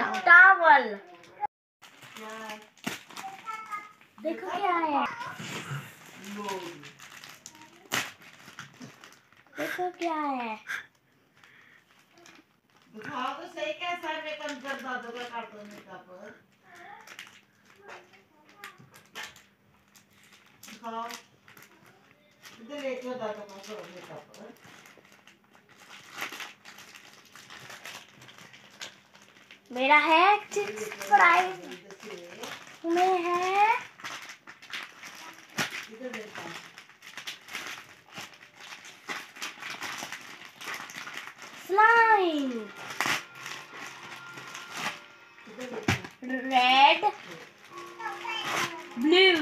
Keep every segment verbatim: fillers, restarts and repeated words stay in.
बताओ। टॉवल। देखो क्या है। देखो क्या है। दिखाओ तो सही कैसा है। मैं कंजर दादू का कार्टून मेकअप दिखाओ। इधर लेके आओ दादू का मेकअप। मेरा है चिप्स फ्राइज में है स्लाइम रेड ब्लू।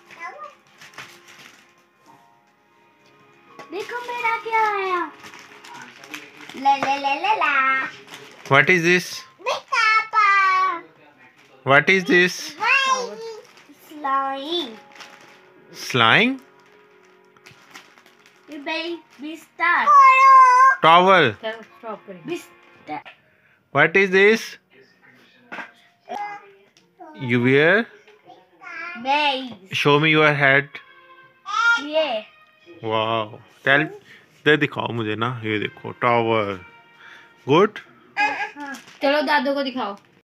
देखो मेरा क्या आया। ला ला ला ला ला। What is this? What is this? Slime. Slime? Baby star. Towel. Bistar. What is this? You wear? Maze. Show me your head. Yeah. Wow. Tell. दे दिखाओ मुझे ना, ये देखो टॉवर। गुड। चलो दादू को दिखाओ।